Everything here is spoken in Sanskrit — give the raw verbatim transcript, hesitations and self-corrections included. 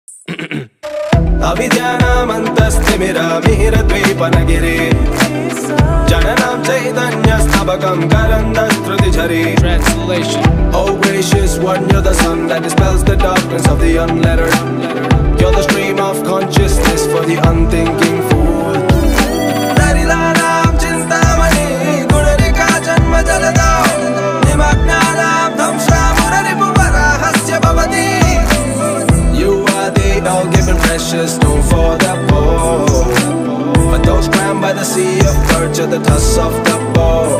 Avidyanamantastimiramihiratvipanagiри Jananam chaitanyastabakam karandastruti. Translation. Oh gracious one, you're the sun that dispels the darkness of the unlettered. You're the stream of consciousness for the unthinking fool. Darilanam chintamani gunarika janma jaladam nimagnanam dhamshamuraripuvarahasya bhavati. You are the all-given precious stone for the poor, but those crammed by the sea of birds at the toss of the bow.